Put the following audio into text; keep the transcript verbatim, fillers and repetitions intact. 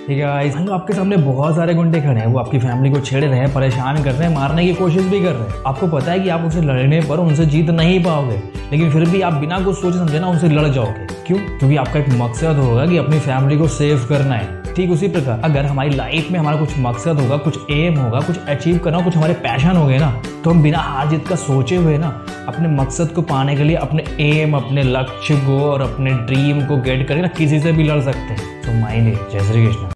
ठीक है गाइस, आपके सामने बहुत सारे गुंडे खड़े हैं, वो आपकी फैमिली को छेड़ रहे हैं, परेशान कर रहे हैं, मारने की कोशिश भी कर रहे हैं। आपको पता है कि आप उनसे लड़ने पर उनसे जीत नहीं पाओगे, लेकिन फिर भी आप बिना कुछ सोचे समझे ना उनसे लड़ जाओगे। क्यों? क्योंकि आपका एक मकसद होगा कि अपनी फैमिली को सेव करना है। ठीक उसी प्रकार अगर हमारी लाइफ में हमारा कुछ मकसद होगा, कुछ एम होगा, कुछ अचीव करना, कुछ हमारे पैशन हो गए ना, तो हम बिना हार जीत का सोचे हुए ना अपने मकसद को पाने के लिए अपने एम, अपने लक्ष्य को और अपने ड्रीम को गेट करके ना किसी से भी लड़ सकते हैं। तो माइंड, जय श्री कृष्ण।